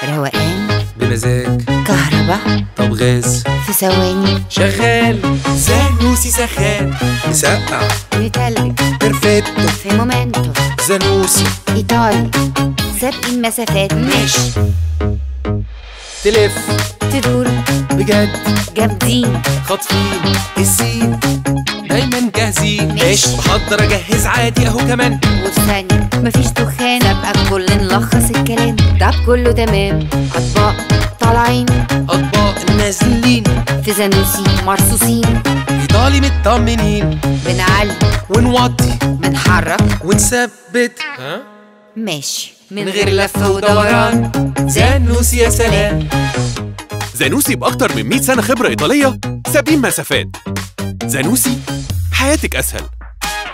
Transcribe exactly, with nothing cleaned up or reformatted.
روقان بمزاج، كهربا طب غاز في ثواني شغال، زانوسي سخان، مسقع متلج بيرفكتو في مومنتو زانوسي إيطالي سابق المسافات مش تلف تدور بجد جامدين خاطفين السين دايما جاهزين مش بحضر اجهز عادي اهو كمان وفي ثانية مفيش دخان أبقى بكل نلخص الكلام ده كله تمام أطباق طالعين اطباق نازلين في زانوسي مرصوصين ايطالي مطمنين بنعلي ونوطي بنحرك ونثبت ها ماشي من غير لف ودوران زانوسي يا سلام. زانوسي بأكتر من مئة سنة خبرة إيطالية سابقين مسافات. زانوسي حياتك أسهل.